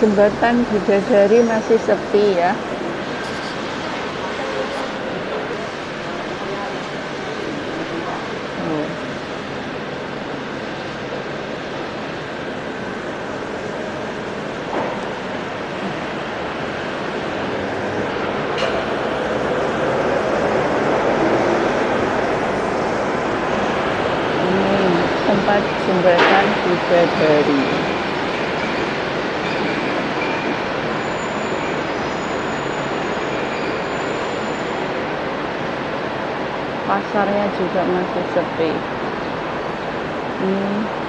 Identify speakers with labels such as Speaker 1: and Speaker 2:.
Speaker 1: Jembatan Bidadari masih sepi ya. Oh. Ini tempat jembatan Bidadari. Pasarnya juga masih sepi.